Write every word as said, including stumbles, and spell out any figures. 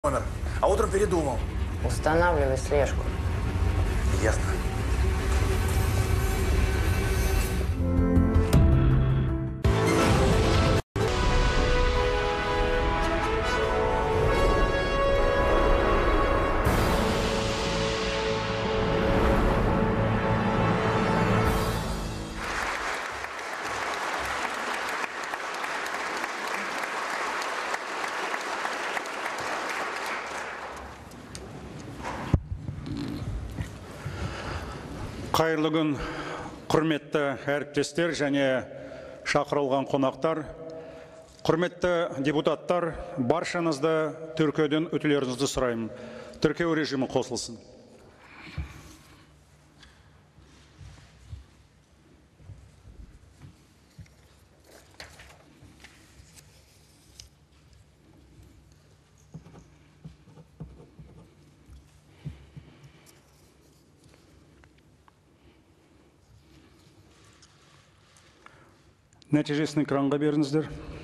номер, а утром передумал. Устанавливай слежку. Ясно. Қайырлы күн, құрметті әріптестер және шақырылған қонақтар. Құрметті депутаттар, баршаңызды тіркеуден өтулеріңізді сұраймын. Тіркеу режимі қосылсын. Нәтижесін экранға беріңіздер.